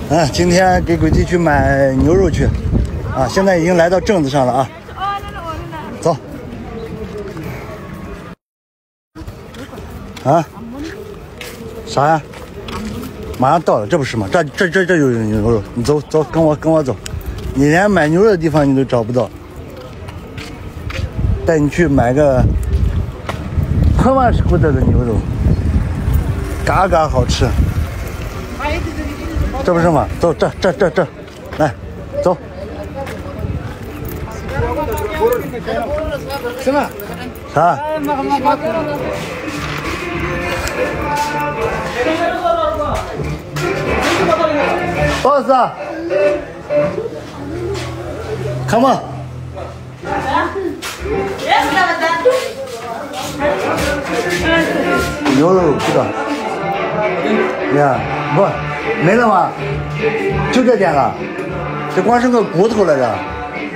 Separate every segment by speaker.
Speaker 1: 今天给鬼弟去买牛肉去，现在已经来到镇子上了啊，走。啥呀？马上到了，这不是吗？这有牛肉，你走，跟我走，你连买牛肉的地方你都找不到，带你去买个80块的牛肉，嘎嘎好吃。这不是吗？走，这，来，走。什么？啥？boss， come on。牛肉这个，呀，不，没了吗？就这点了，这光剩个骨头了这。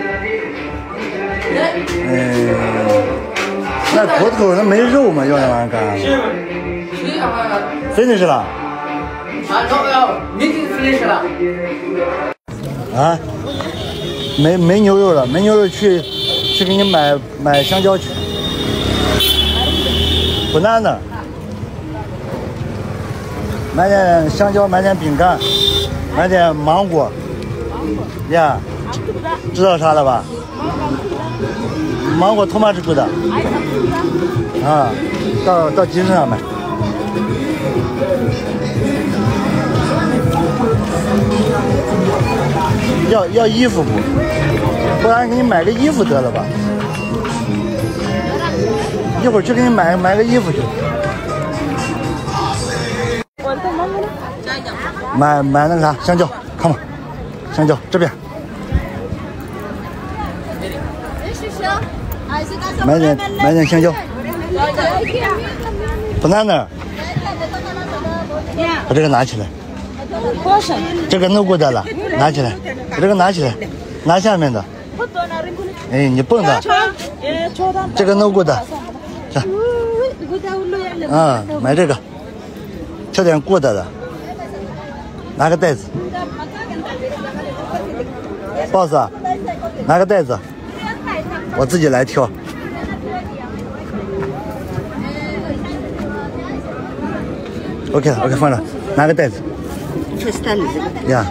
Speaker 1: 那骨头那没肉嘛，要那玩意儿干？finish 了。啊？没牛肉了，没牛肉去给你买香蕉去。banana， 买点香蕉，买点饼干，买点芒果。呀，知道啥了吧？芒果托马是good的。到集市上买。要衣服不然给你买个衣服得了吧？一会儿去给你买个衣服去。买那个啥香蕉，看吧，香蕉这边。买点香蕉。banana， 把这个拿起来。这个no good了，拿起来，把这个拿起来，拿下面的。哎，你蹦的。这个no good，买这个，挑点good的，拿个袋子。boss， 拿个袋子，我自己来挑。OK 放着，拿个袋子。呀，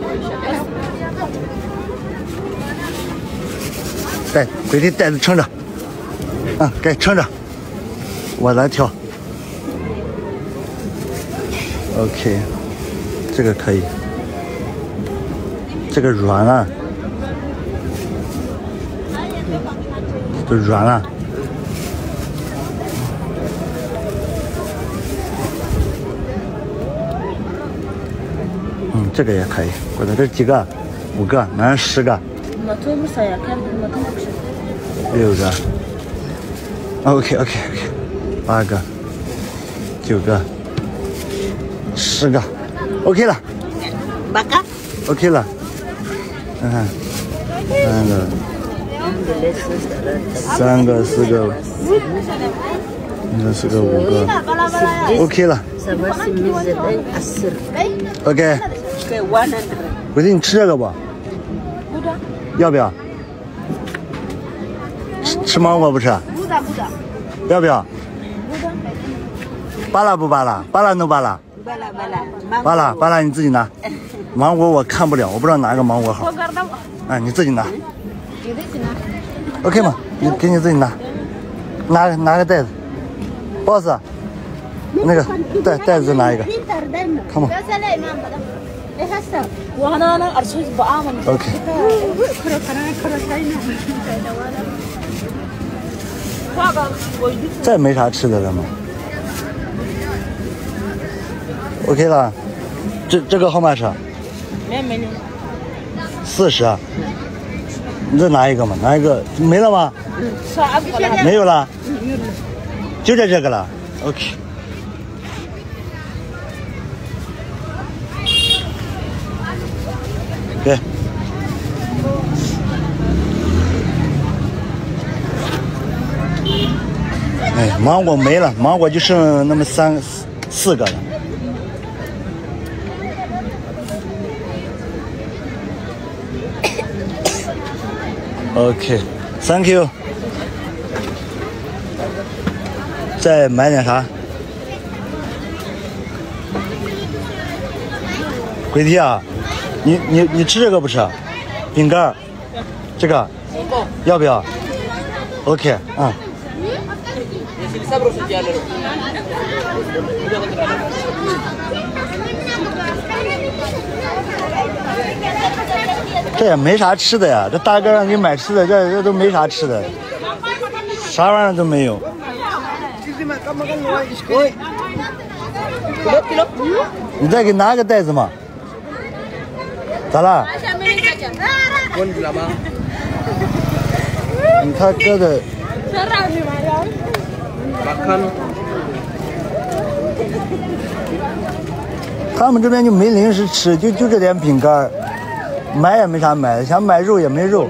Speaker 1: 鬼弟袋子撑着，该撑着，我来挑。OK， 这个可以，这个软了，这软了。这个也可以，或者这几个，5个，买上10个，6个 ，OK， 8个，9个，10个 ，OK 了
Speaker 2: ，8个
Speaker 1: ，OK 了，3个，4个，5个 ，OK 了 ，OK。鬼弟，你吃这个不？要不要？吃芒果不吃？要不要？扒拉不扒拉？扒拉no扒拉？扒拉你自己拿。芒果我看不了，我不知道哪个芒果好。你自己拿。OK 吗？给你自己拿。拿个袋子。boss， 那个袋子拿一个。看吧。OK。再没啥吃的了吗 ？OK 了。这个号码是？没。40。你再拿一个嘛，拿一个没了吗？没有了。就这个了。OK。对，芒果没了，芒果就剩那么3、4个了。 OK，Thank you。再买点啥？鬼弟啊，你吃这个不吃？饼干，这个要不要 ？OK， 嗯。这也没啥吃的呀，这大哥让给买吃的，这都没啥吃的，啥玩意儿都没有。你再给拿个袋子嘛？咋了？他哥的。他们这边就没零食吃，就这点饼干，买也没啥买，想买肉也没肉。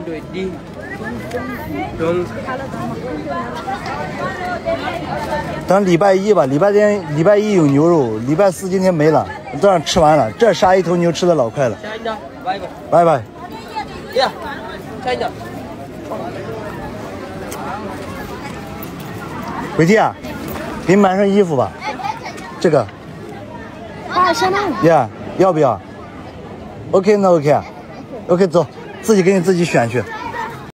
Speaker 1: 等礼拜一吧，礼拜一有牛肉，礼拜四今天没了，都让吃完了。这杀一头牛吃的老快了。拜拜。回弟啊，给你买身衣服吧，这个。要不要 ？OK， 那 OK 啊 ，OK 走，自己给你自己选去。